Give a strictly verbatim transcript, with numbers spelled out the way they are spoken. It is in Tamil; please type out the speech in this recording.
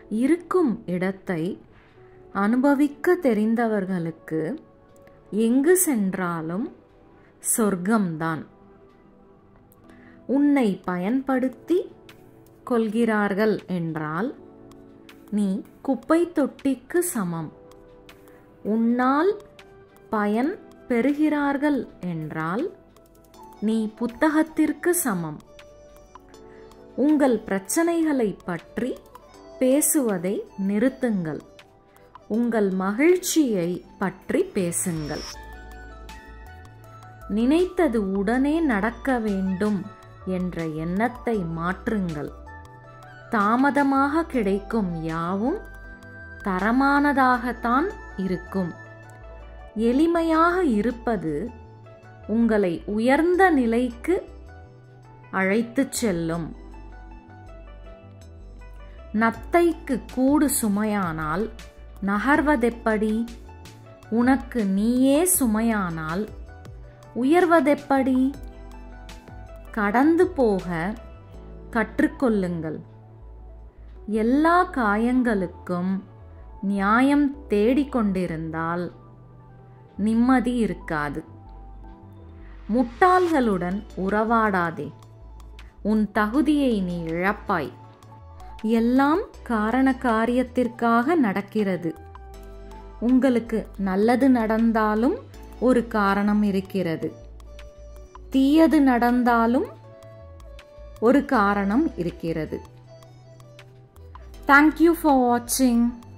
இருக்கும் இடத்தை அனுபவிக்க தெரிந்தவர்களுக்கு எங்கு சென்றாலும் சொர்க்கம்தான். உன்னை பயன்படுத்தி கொள்கிறார்கள் என்றால் நீ குப்பை தொட்டிக்கு சமம். உன்னால் பயன் பெறுகிறார்கள் என்றால் நீ புத்தகத்திற்கு சமம். உங்கள் பிரச்சனைகளை பற்றி பேசுவதை நிறுத்துங்கள். உங்கள் மகிழ்ச்சியை பற்றி பேசுங்கள். நினைத்தது உடனே நடக்க வேண்டும் என்ற எண்ணத்தை மாற்றுங்கள். தாமதமாக கிடைக்கும் யாவும் தரமானதாகத்தான் இருக்கும். எளிமையாக இருப்பது உங்களை உயர்ந்த நிலைக்கு அழைத்துச் செல்லும். நத்தைக்கு கூடு சுமையானால் நகர்வதெப்படி? உனக்கு நீயே சுமையானால் உயர்வதெப்படி? கடந்து போக கற்றுக்கொள்ளுங்கள். எல்லா காயங்களுக்கும் நியாயம் தேடிக்கொண்டிருந்தால் நிம்மதி இருக்காது. முட்டாள்களுடன் உறவாடாதே. உன் தகுதியை நீ இழப்பாய். எல்லாம் காரண காரியத்திற்காக நடக்கிறது. உங்களுக்கு நல்லது நடந்தாலும் ஒரு காரணம் இருக்கிறது. தீயது நடந்தாலும் ஒரு காரணம் இருக்கிறது. Thank you for watching.